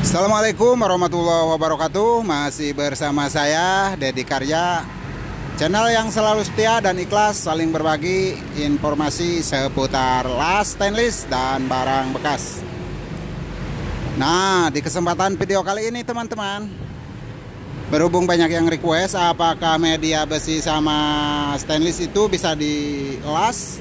Assalamualaikum warahmatullahi wabarakatuh. Masih bersama saya Dedi Karya, channel yang selalu setia dan ikhlas saling berbagi informasi seputar las stainless dan barang bekas. Nah, di kesempatan video kali ini teman-teman, berhubung banyak yang request apakah media besi sama stainless itu bisa dilas,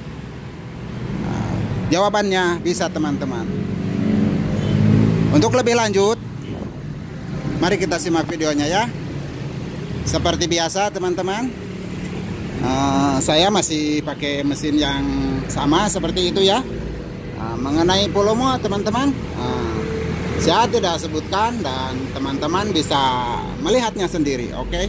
jawabannya bisa teman-teman. Untuk lebih lanjut, mari kita simak videonya ya. Seperti biasa teman-teman, saya masih pakai mesin yang sama seperti itu ya. Mengenai volume teman-teman, saya tidak sebutkan dan teman-teman bisa melihatnya sendiri, oke?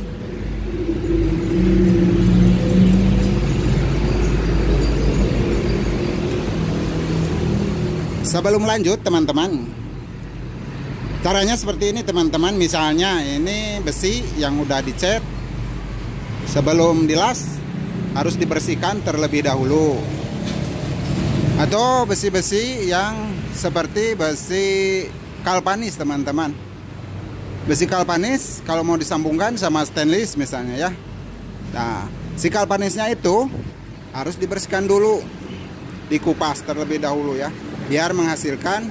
Sebelum lanjut teman-teman, caranya seperti ini teman-teman. Misalnya ini besi yang udah dicat, sebelum dilas harus dibersihkan terlebih dahulu. Atau besi-besi yang seperti besi kalpanis teman-teman. Besi kalpanis kalau mau disambungkan sama stainless misalnya ya. Nah, si kalpanisnya itu harus dibersihkan dulu, dikupas terlebih dahulu ya, biar menghasilkan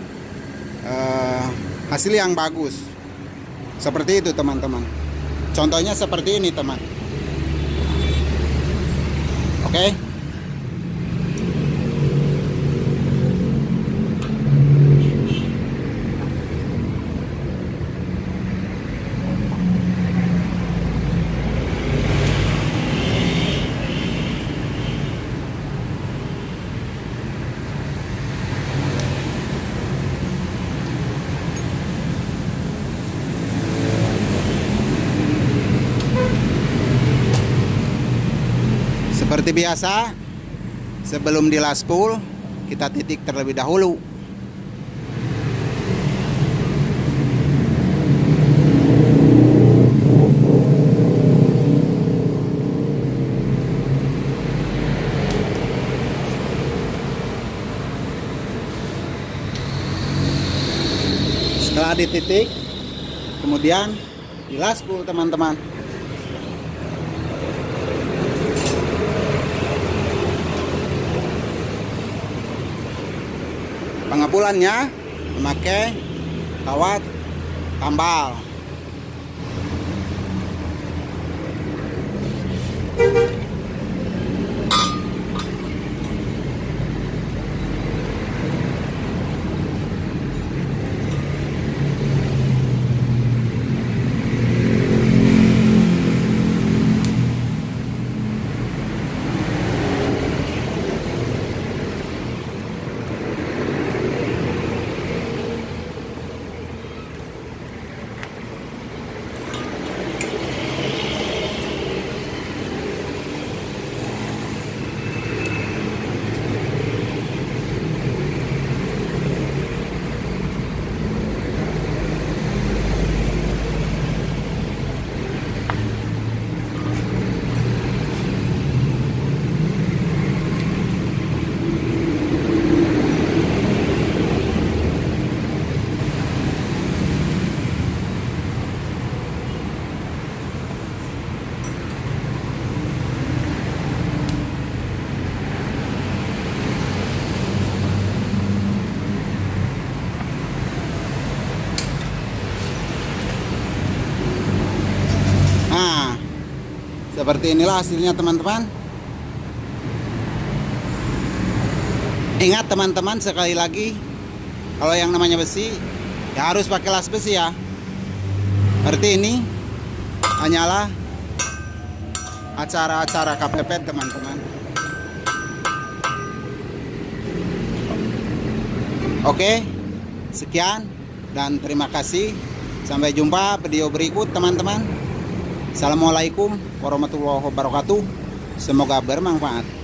hasil yang bagus. Seperti itu teman-teman. Contohnya seperti ini teman. Oke. Seperti biasa, sebelum dilas full, kita titik terlebih dahulu. Setelah dititik, kemudian dilas full teman-teman. Pengapulannya memakai kawat tambal. Seperti inilah hasilnya teman-teman. Ingat teman-teman, sekali lagi, kalau yang namanya besi ya harus pakai las besi ya. Seperti ini hanyalah acara-acara KPP teman-teman. Oke, sekian dan terima kasih. Sampai jumpa video berikut teman-teman. Assalamualaikum warahmatullahi wabarakatuh. Semoga bermanfaat.